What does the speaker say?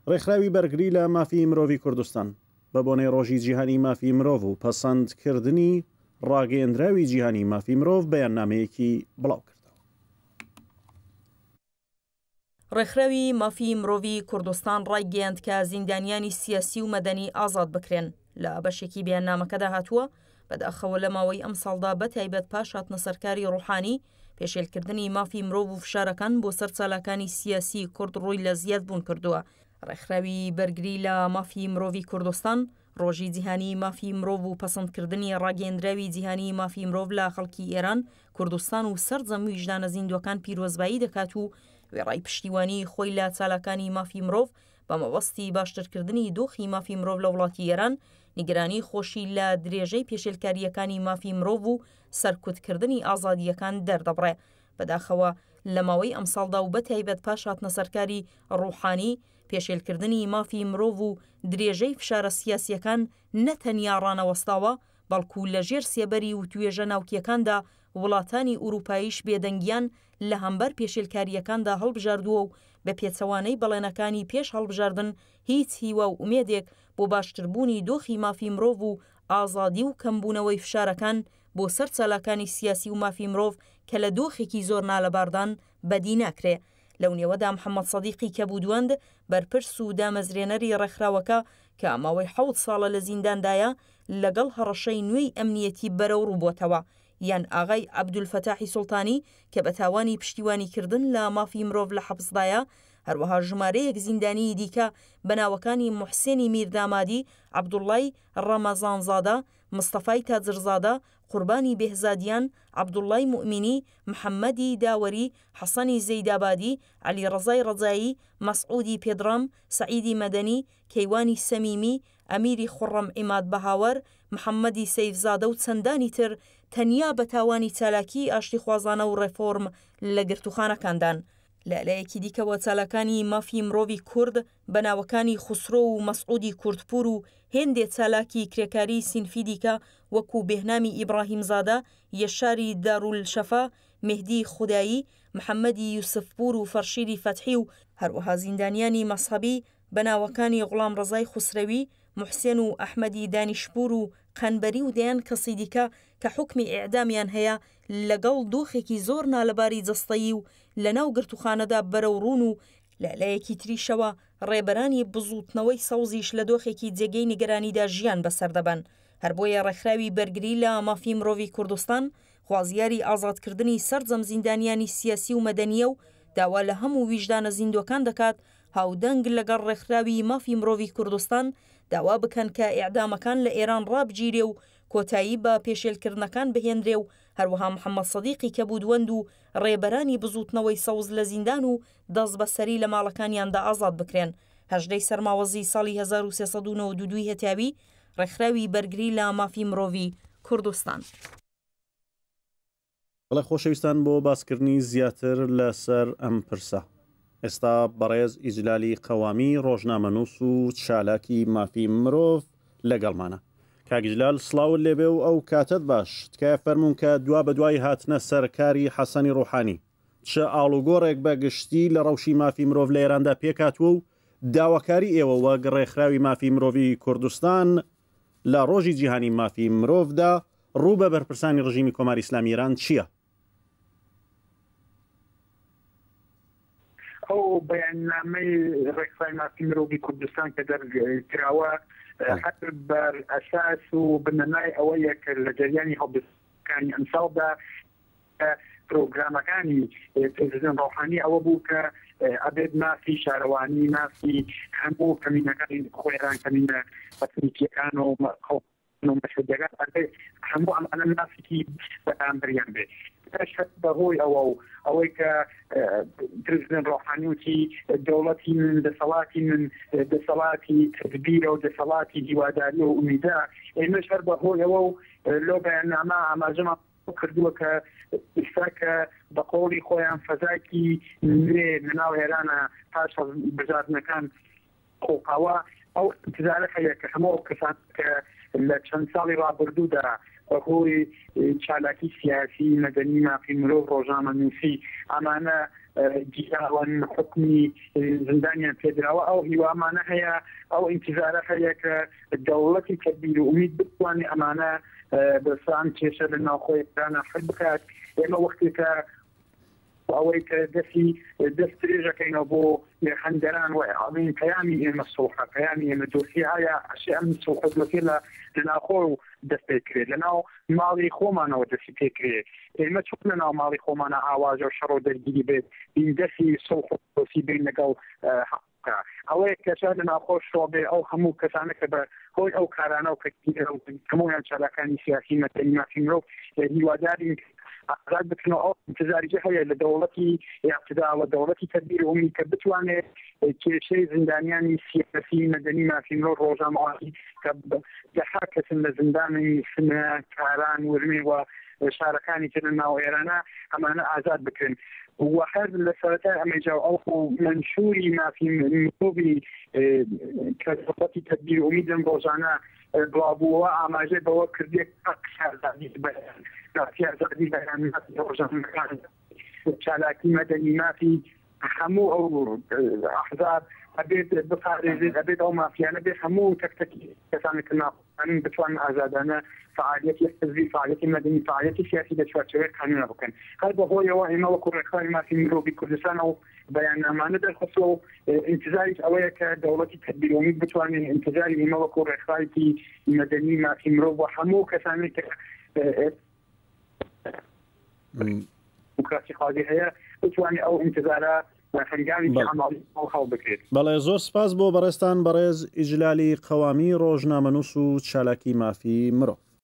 ڕێکخراوی بەرگری لە مافی مرۆڤی کوردستان بە بۆنەی ڕۆژی جیهانی مافی مرۆڤ و پەسەندکردنی ڕاگەیەندراوی جیهانی مافی مرۆڤ بەیاننامەیەکی بڵاو کردەوە. ڕێکخراوی مافی مرۆڤی کوردستان ڕایگەیاند کە زیندانیانی سیاسی و مەدەنی ئازاد بکرێن. لە بەشێکی بەیاننامەکەدا هاتووە بەداخەوە لە ماوەی ئەم ساڵدا بەتایبەت پاش هاتنە سەرکاری ڕوحانی پێشێلکردنی مافی مرۆڤ و فشارەکان بۆ سەر چالاکانی سیاسی کورد ڕووی لە زیاد بوون کردووە. ڕێکخراوی بەرگری لە مافی مرۆڤی کوردستان ڕۆژی جیهانی مافی مرۆڤ و پەسەندکردنی ڕاگەیەندراوی جیهانی مافی مرۆڤ لە خەڵکی ئێران، کوردستان و سەرجەم ویژدانە زیندوەکان پیرۆزبایی دەکات و وێڕای پشتیوانی خۆی لە چالاکانی مافی مرۆڤ بە مەبەستی باشترکردنی دۆخی مافی مرۆڤ لە وڵاتی ئێران، نیگرانی خۆشی لە درێژەی پێشێلکاریەکانی مافی مرۆڤ و سەرکوتکردنی ئازادیەکان دەردەبڕێ. بەداخەوە لە ماوەی ئەم ساڵدا و بەتایبەت پاش هاتنە سەرکاری ڕوحانی پێشێلکردنی مافی مرۆڤ و درێژەی فشارە سیاسیەکان نەتەنیا ڕانەوەستاوە، بەڵکو لە ژێر سێبەری و توێژە ناوکیەکاندا وڵاتانی ئوروپاییش بێدەنگیان لە هەمبەر پێشێلکاریەکاندا هەڵبژاردووە و بە پێچەوانەی بەڵێنەکانی پێش هەڵبژاردن هیچ هیوا و ئومێدێک بۆ باشتربوونی دۆخی مافی مرۆڤ و ئازادی و کەمبوونەوەی فشارەکان بۆ سەر چالاکانی سیاسی و مافی مرۆڤ کە لە دۆخێکی زۆر نالەباردان بەدی ناکرێ. لەو نێوەدا محەممەد سەدیقی کەبودوەند بەرپرس و دامەزرێنەری ڕێکخراوەکە کە ماوەی 7 ساڵە لە زینداندایە لەگەڵ هەڕەشەی نوێی ئەمنیەتی بەرەو ڕووبۆتەوە، یان ئاغای عەبدولفەتاحی سوڵتانی کە بە تاوانی پشتیوانیکردن لە مافی مرۆڤ لە حەبسدایە، هەروەها ژمارەیەک زیندانی دیکە بەناوەکانی موحسێنی میردامادی، عەبدوڵڵای ڕەمەزانزادە، مستەفای تاجرزادە، قوربانی بێهزادیان، عەبدوڵڵای موئمینی، محەممەدی داوەری، حەسەنی زەیدابادی، عەلیڕەزای ڕەجایی، مەسعودی پێدڕەم، سەعیدی مەدەنی، کەیوانی سەمیمی، ئەمیری خوڕەم عیماد بەهاوەر، محەممەدی سەیفزادە و چەندانی تر تەنیا بە تاوانی چالاکی ئاشتی خوازانە و ڕێفۆرم لە گرتوخانەکاندان. لە لایەکی دیکەوە چالاکانی مافی مرۆڤی کورد بەناوەکانی خوسرۆ و مەسعودی کوردپور و هێندێ چالاکی کرێکاری سینفی دیکە وەکو بێهنامی ئیبراهیمزادە، یەشاری دارولشەفا، مهدی خودایی، محەممەدی یوسفپور و فەرشیری فەتحی و هەروەها زیندانیانی مەسحەبی بەناوەکانی غوڵام ڕەزای خوسرەوی، موحسێن و ئەحمەدی دانیشپور و قەنبەری و دەیان کەسی دیکە کە حکمی ئیعدامیان هەیە لەگەڵ دۆخێکی زۆر نالەباری جەستەیی و لە ناو گرتوخانەدا بەرەوڕون و لە لایەکی تریشەوە ڕێبەرانی بزوتنەوەی سەوزیش لە دۆخێکی جێگەی نیگەرانیدا ژیان بەسەردەبەن. هەر بۆیە ڕێکخراوی بەرگری لە مافی مرۆڤی کوردستان خوازیاری ئازادکردنی سەرجەم زیندانیانی سیاسی و مەدەنیە و داوا لە هەموو ویژدانە زیندوەکان دەکات هاودەنگ لەگەڵ ڕێکخراوی مافی مرۆڤی کوردستان داوا بکەن کە ئیعدامەکان لە ئێران ڕابگیرێ و کۆتایی بە پێشێلکردنەکان بهێنرێ و هەروەها محەممەد سەدیقی کەبودوەند و ڕێبەرانی بزوتنەوەی سەوز لە زیندان و دەست بەسەری لە ماڵەکانیاندا ئازاد بکرێن. هەژدەی سەرماوەزی ساڵی 1392 هەتیاوی ڕێکخراوی بەرگری لە مافی مرۆڤی کوردستان. بەڵێ خۆشەویستان، بۆ باسکردنی زیاتر لەسەر ئەم پرسە ئێستا بەڕێز ئیجلالی قەوامی ڕۆژنامەنووس و چالاکی مافی مرۆڤ لەگەڵمانە. کاگیجلال سڵاوت لێبێ و ئەو کاتت باش، تکایە فەرمونون کە دوا بە دوای هاتنە سەرکاری حەسەنی ڕوحانی چه ئاڵوگۆڕێک بە گشتی لە ڕەوشی مافی مرۆڤ لە ئێراندا پێکاتوە و داواکاری ئێوە وەک ڕێکخراوی مافی مرۆڤی کوردستان لە ڕۆژی جیهانی مافی مرۆڤدا ڕوو بە بەرپرسانی ڕژیمی کۆماری ئیسلامی ئێران چییە؟ ئەو بەیاننامەی ڕێکخراوی مافی مرۆڤی کوردستان کە دەرکراوە حتر بەر ئەساس و بنەمای ئەوەیە کە لە جەریانی هەڵبژاردنەکانی ئەمساڵدا پرۆگرامەکانی پرێزیدەنت ڕۆحانی ئەوە بوو کە ئەبێت مافی شارەوانی، مافی هەموو کەمینەکانی خۆیان کەمینە ئەتنیکیەکان و مەشهدەکان هەموو ئەمانە مافێکی بەرامبەریان بێت. بەهۆی ئەوەی کە پرێزیدەنت ڕۆحانی وتی دەوڵەتی من دەسەڵاتی من دەسەڵاتی تدبیرە و دەسەڵاتی هیواداری و ئومیدا، ئێمەش هەر بەهۆی ئەوە و لۆ بەیاننامە ئاماژەمان کردووە کە ئێستا کە بە قۆڵی خۆیان فەزاکی نوێ لەناو ئێرانە پاش هەڵبژاردنەکان قۆقاوە ئەو انتظارە هەیە کە هەموو کەسان کە لە چەند ساڵی ڕابردوودا هۆی چالاکی سیاسی مەدەنی مافی مرۆڤ ڕۆژنامەنووسی ئەمانە گیراوان حکمی زندانیان پێدراوە ئەو هیوامانە هەیە ئەو ئینتیزارە هەیە کە دەوڵەتی تەدبیر و ئومید بتوانێت ئەمانە بەسان کێشە لە ناوخۆی نافر بکات ئێمە وەختێکە ئەوەی کە دەست درێژەکەینەوە بۆ هەندەران و ئەڵین پەیامی ئێمە سۆحە پەیامی ئێمە دۆسیایە ئەشی ئەم سۆحەتمەکە لە ناوخۆ دەست پێکرێت لەناو ماڵی خۆمانەوە دەستی پێکرێت ئێمە چۆن لە ناو ماڵی خۆمانە ئاواژە و شەڕ و دەرگیری بێت بین دەستی سۆح و دۆسی بین لەگەڵ ئەوەیە کەسا لە ناوخۆ شۆبێ ئەو هەموو کەسانە کە بە هۆی ئەو کارانە و هەمویان چالاکانی سیاسی مەدەنی مافی مرۆڤ هیوادارین ئازاد بکەنەوە ئەو انتظاریجە هەیە لە دەوڵەتی اقتدا و دەوڵەتی تەدبیر ئومی کە بتوانێت کێشەی زیندانیانی سیاسی مەدەنی مافی مرۆڤ ڕۆژنامەوانی کە دەها کەسن لە زیندانی سنە کاران ورمێ و شارەکانی تر لە ناو ئێرانە ئەمانە ئازاد بکەن و هەر لە سەرەتای ئەمەجا ئەو منشوری مافی مرۆڤی کە دەوڵەتی تەدبیر ئومی دەم ڕۆژانە بڵاوبووەوە ئاماژە بەوە کردێک شارزادی بەیان سیازادی بەیانات ڕۆژنامەکان چالاکی مەدەنی مافی هەموو ئەو ئەحزاب ئەبێت بپارێزێت ئەبێت ئەو مافیانە بێت هەموو تەکتەکی کەسانێک ناخوانن بتوانن ئازادانە فعالیەتی حزبی فعالیەتی مەدەنی فعالیەتی سیاسی لە چوارچێوەی قانونە بکەن هەر بەهۆیەوە ئێمە وەکو ڕێکخراوی مافی مرۆڤی کوردستان و بەیاننامانە دەرخستەوە و ئینتیزاریش ئەوەیە کە دەوڵەتی تەدبیر ئومی بتوانێت ئینتیزاری ئێمە وەکو ڕێکخراوی مەدەنی مافی مرۆڤ و هەموو کەسانێک دیموکراسی خواهی هەیە بتوانێت ئەو ئینتیزارە بەڵێ زۆر سپاس بۆ بەڕێستان بەڕێز ئیجلالی قەوامی ڕۆژنامەنووس و چالاکی مافی مرۆڤ.